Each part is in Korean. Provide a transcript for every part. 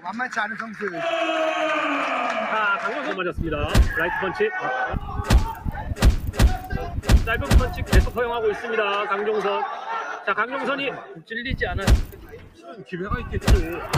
만만치 않은 선수예요. 자, 강경선 맞았습니다. 라이트 펀치. 짧은 펀치 계속 허용하고 있습니다. 강종선. 자, 강종선이 찔리지 않아요. 기회가 있겠죠.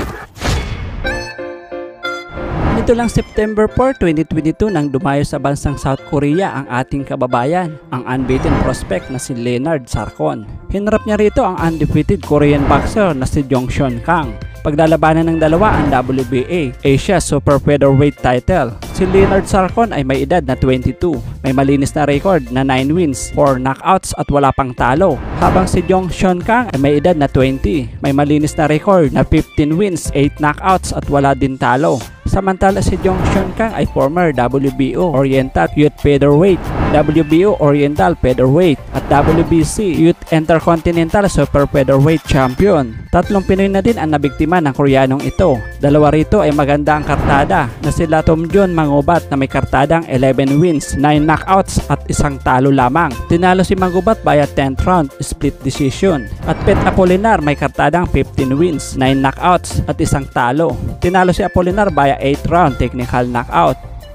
Nito lang September 4, 2022 nang dumayo sa bansang South Korea ang ating kababayan, ang unbeaten prospect na si Leonard Sarkon. Hinarap niya rito ang undefeated Korean boxer na si Jong Seon Kang. Paglalabanan ng dalawa ang WBA Asia Super Featherweight title. Si Leonard Sarkon ay may edad na 22. May malinis na record na 9 wins, 4 knockouts at wala pang talo. Habang si Jong Seon Kang ay may edad na 20. May malinis na record na 15 wins, 8 knockouts at wala din talo. Samantala si Jong Seon Kang ay former WBO Oriental Youth Featherweight, WBO Oriental Featherweight at WBC Youth Intercontinental Super Featherweight Champion. Tatlong Pinoy na din ang nabiktima ng Koreanong ito. Dalawa rito ay maganda ang kartada na sila Tom John Mangubat na may kartadang 11 wins, 9 knockouts at isang talo lamang. Tinalo si Mangubat via 10th round split decision. At Pet Apolinar may kartadang 15 wins, 9 knockouts at isang talo. Tinalo si Apolinar via 8th round technical knockout.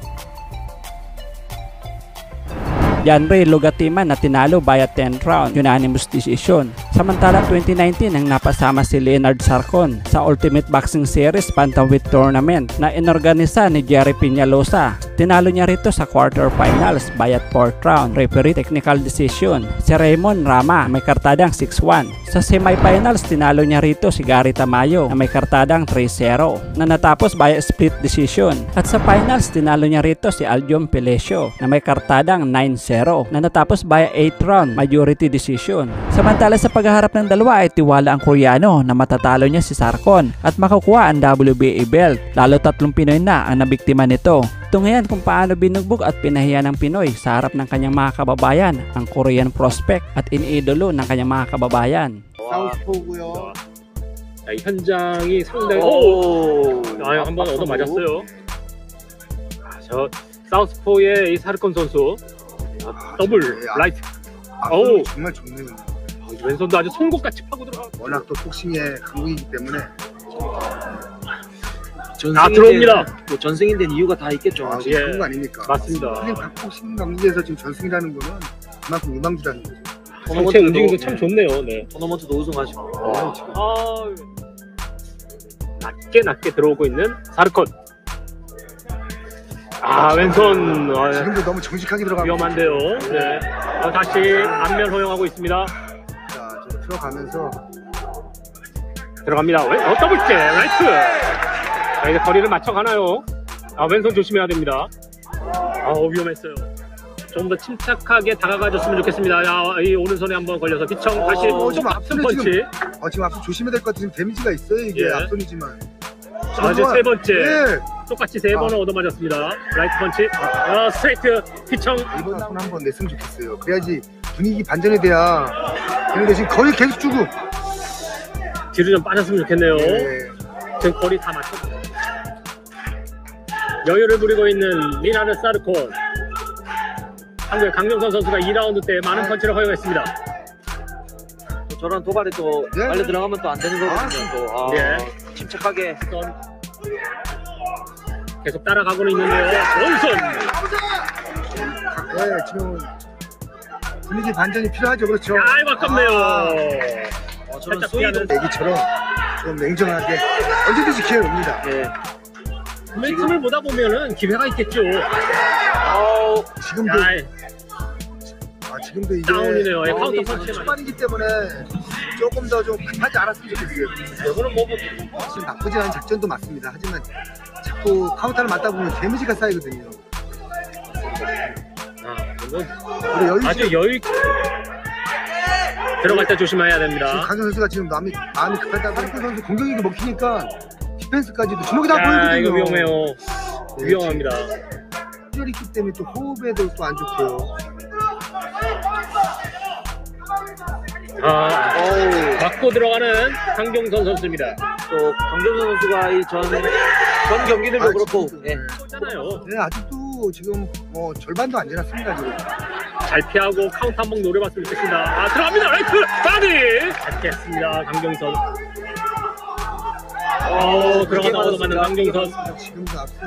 Janre Lugatiman na tinalo via 10th round unanimous decision. Samantala 2019 nang napasama si Leonard Sarkon sa Ultimate Boxing Series Bantamweight Tournament na inorganisa ni Jerry Peñalosa. Tinalo niya rito sa quarterfinals via 4th round referee technical decision. Si Raymond Rama may kartadang 6-1. Sa semifinals tinalo niya rito si Gary Tamayo na may kartadang 3-0 na natapos via split decision. At sa finals tinalo niya rito si Aljon Pelesio na may kartadang 9-0 na natapos via 8th round majority decision. Samantala sa paghaharap ng dalawa ay tiwala ang Koreano na matatalo niya si Sarkon at makukuha ang WBA belt, lalo 3 Pinoy na ang nabiktima nito. Tungayan kung paano binugbog at pinahiya ng Pinoy sa harap ng kanyang mga kababayan ang Korean prospect at iniidolo ng kanyang mga kababayan. 사우스포고요. 자, 이 현장이 상당히 한번 얻어 맞았어요. 저 사우스포의 이 사르콘 선수 더블 라이트. 오, 정말 좋네요. 왼손도 아주 송곳같이 파고 들어가. 워낙 또 복싱의 강국이기 때문에. 들어옵니다. 뭐 전승인 된 이유가 다 있겠죠. 아, 예. 그런 거 아닙니까? 맞습니다. 복싱 경기에서 지금 전승이라는 거는 그만큼 유망주라는 거죠. 전체 움직임도 참 좋네요. 네. 토너먼트도 우승하시고. 낮게 들어오고 있는 사르콘. 왼손. 지금도 너무 정직하게 들어가고 위험한데요. 네. 다시 안면 허용하고 있습니다. 자, 지금 들어가면서 들어갑니다. 더블째 라이트. 자, 이제 거리를 맞춰가나요? 왼손 조심해야 됩니다. 위험했어요. 좀 더 침착하게 다가가줬으면 좋겠습니다. 이 오른손에 한번 걸려서 비청 다시 똑같은 펀치. 지금 앞서 조심해야 될 것 같아요. 지금 데미지가 있어요. 이게 예. 앞손이지만. 이제 세 번째. 예. 똑같이 3번을 얻어맞았습니다. 라이트 펀치. 스트레이트 비청. 이번 라운 한번 냈으면 좋겠어요. 그래야지 분위기 반전이 돼야 되는데 지금 거의 계속 주고. 뒤로 좀 빠졌으면 좋겠네요. 예. 지금 거리 다 맞춰. 여유를 부리고 있는 리나르 사르콘. 한국의 강정선 선수가 2라운드 때 많은 펀치를 허용했습니다. 저런 도발에 또 네. 빨려 들어가면 또 안 되는 거거든요. 예. 침착하게 계속 따라가고는 있는데요. 오른손. 네, 지금 분위기 반전이 필요하죠. 그렇죠. 아이고 아깝네요. 저런 살짝 스윙도 애기처럼 좀 냉정하게 언제든지 기회가 옵니다. 예. momentum을 보다 보면은 기회가 있겠죠. 지금도 지금도 이게 다운이네요. 카운터 펀치. 초반이기 때문에 조금 더 좀 급하지 않았으면 좋겠어요. 이거는 뭐 지금 나쁘지 않은 작전도 맞습니다. 하지만 자꾸 카운터를 맞다 보면 데미지가 쌓이거든요. 그리고 여유 아주 여유 있게 들어갈 때 조심해야 됩니다. 지금 강정 선수가 지금 마음이 급하다 보니까 선수 공격력이 먹히니까 디펜스까지도 주먹이 다 보이거든요. 이거 위험해요. 네, 위험합니다. 혈이 있기 때문에 또 호흡에도 또 안 좋고요. 맞고 들어가는 강경선 선수입니다. 또 강정선 선수가 이 전 경기들도 그렇고 잖아요. 네, 아직도 지금 뭐 절반도 안 지났습니다. 지금. 잘 피하고 카운트 한번 노려봤으면 좋겠습니다. 들어갑니다. 라이트 바디 잘 피했습니다. 강경선. 들어가다 얻어 맞는 강종선. 지금도 앞선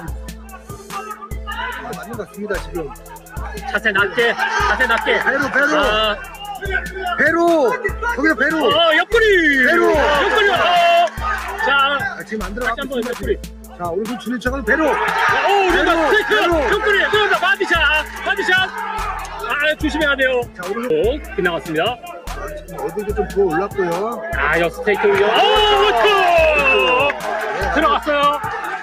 맞는 것 같습니다. 지금 자세 낮게. 배로 아, 배로 거기서 배로 옆구리. 배로. 옆구리. 자, 지금 안 다시 한번 들어가고 옆구리. 자 오른손 주는 척은 배로 른다 스테이크. 배로. 옆구리. 들어간다. 바디샷. 조심해야 돼요. 자 오른손 빗나갔습니다. 지금 어디도 좀 부어 올랐고요. 여 스테이크 위로. 루트. 들어갔어요.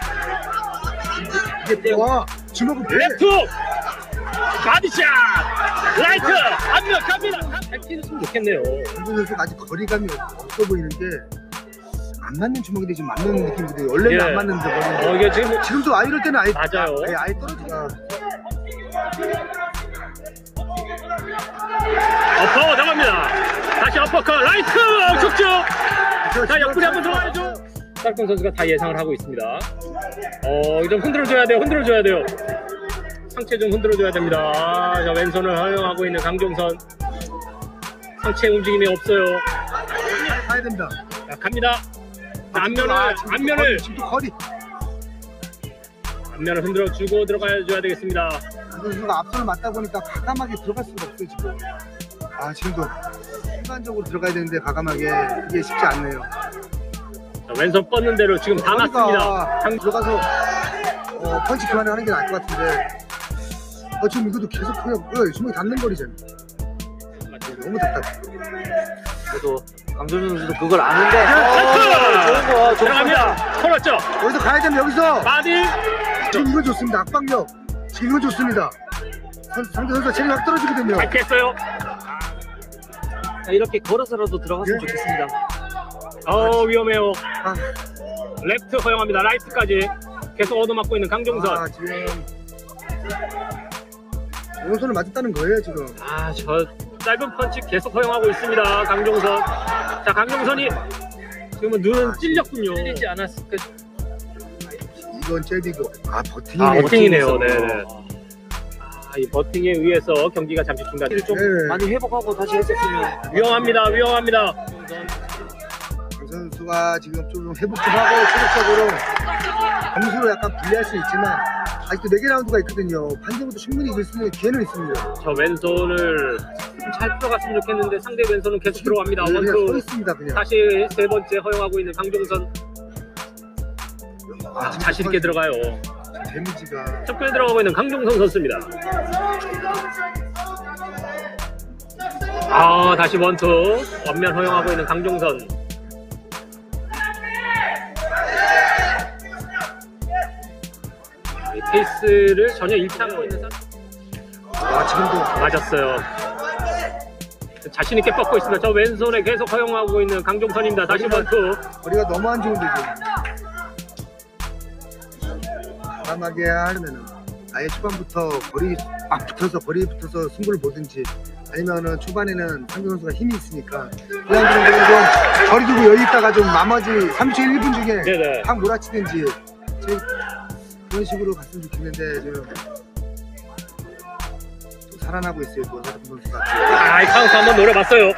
이게 와 주먹은 배. 레프트. 바디샷. 라이트. 앞면 갑니다. 했으면 좋겠네요. 강준 선수가 아직 거리감이 없어 보이는 게 안 맞는 주먹인데 지금 맞는 느낌인데 원래는 예. 안 맞는데 거리는. 이게 지금 지금도 이럴 때는 아예 맞아요. 아예 떨어지가. 어퍼 나갑니다. 다시 어퍼컷 라이트 툭툭. 자 옆구리 한번 들어가야죠. 쌀콩 선수가 다 예상을 하고 있습니다. 좀 흔들어줘야 돼요. 상체 좀 흔들어줘야 됩니다. 자 왼손을 활용하고 있는 강종선. 상체 움직임이 없어요. 가야 됩니다. 자 갑니다. 자, 지금도 거리. 앞면을 흔들어주고 들어가줘야 되겠습니다. 강준 선수가 앞선을 맞다 보니까 과감하게 들어갈 수가 없어요 지금. 지금도 순간적으로 들어가야 되는데 과감하게 이게 쉽지 않네요. 자, 왼손 뻗는 대로 지금 다 맞습니다. 들어가서 펀치 교환을 하는 게 나을 것 같은데 지금 이것도 계속 그냥 주먹이 닿는 거리잖아요. 너무 답답해. 그래도 강준준 선수도 그걸 아는데 좋은 거 들어갑니다. 걸었죠. 여기서 가야 되면 여기서 바디. 지금 이건 좋습니다. 악방력 지금 이건 좋습니다. 상대 선수가 체력이 확 떨어지거든요. 잘 피했어요. 이렇게 걸어서라도 들어갔으면 예? 좋겠습니다. 위험해요. 아, 레프트 허용합니다. 라이트까지 계속 얻어맞고 있는 강종선. 지금 오른손을 맞았다는 거예요 지금. 저 짧은 펀치 계속 허용하고 있습니다. 강종선. 자 강종선이 지금은 눈은 찔렸군요. 찔리지 않았을까. 이건 잽이고 버팅이네요. 버팅이네요. 네. 이 버팅에 의해서 경기가 잠시 중단. 좀 네. 많이 회복하고 다시 했었으면 위험합니다. 강 선수가 지금 좀 회복 좀 하고 체력적으로 점수로 약간 불리할 수 있지만 아직도 4개 라운드가 있거든요. 판정도 충분히 이길 수 있는 기회는 있습니다. 저 왼손을 좀 잘 들어갔으면 좋겠는데 상대 왼손은 계속 들어갑니다. 그냥 서 원투. 있습니다 그냥. 다시 세 번째 허용하고 있는 강종선. 자신 있게 들어가요. 데미지가 접근에 들어가고 있는 강종선 선수입니다. 다시 원투. 원면 허용하고 있는 강종선. 이 페이스를 전혀 잃지 않고 있는 지금도 맞았어요. 자신 있게 뻗고 있습니다. 저 왼손에 계속 허용하고 있는 강종선입니다. 다시 원투. 거리가 너무 안 좋은데 지금 과감하게 하려면은 아예 초반부터 거리 거리에 붙어서 승부를 보든지 아니면은 초반에는 상대 선수가 힘이 있으니까 그냥 좀 거리 두고 여유 있다가 좀 나머지 30초 1분 중에 네네. 확 몰아치든지 그런 식으로 갔으면 좋겠는데 지금 또 살아나고 있어요. 또 사람 선수가 이 카운트 한번 노려봤어요.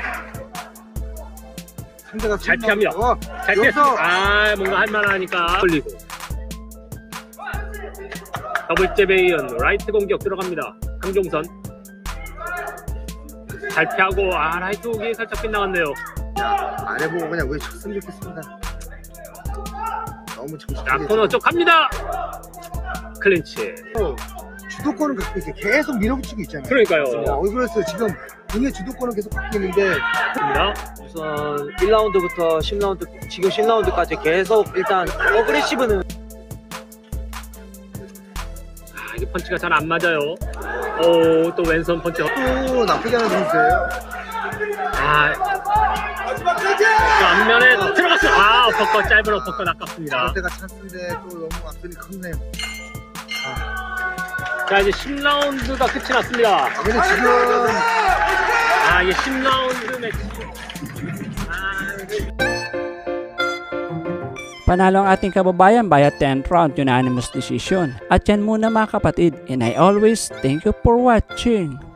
상대가 잘 피합니다. 잘 여기서 피했어. 뭔가 할만하니까 걸리고. 더블잽에 이은 라이트 공격 들어갑니다. 강종선 잘 피하고 라이트 훅이 살짝 빗나갔네요. 아래 보고 그냥 왜 쳤으면 좋겠습니다. 너무 자 정신없게 코너 쪽 갑니다. 클린치. 주도권을 갖고 있어요. 계속 밀어붙이고 있잖아요. 그러니까요. 그래서 지금 등의 주도권을 계속 갖고 있는데 우선 1라운드부터 10라운드 지금 10라운드까지 계속 일단 어그레시브는 이게 펀치가 잘 안 맞아요. 또 왼손 펀치. 또 나쁘지 않은 선수예요. 또 앞면에 들어갔어요. 어퍼컷 짧은 어퍼컷 아깝습니다. 저럴 때가 찬스인데 또 너무 앞선이 컸네요. 자 이제 10라운드가 끝이 났습니다. 근데 지금 이게 10라운드 매치. Panalo ang ating kababayan via 10th round unanimous decision. At yan muna mga kapatid, and I always thank you for watching.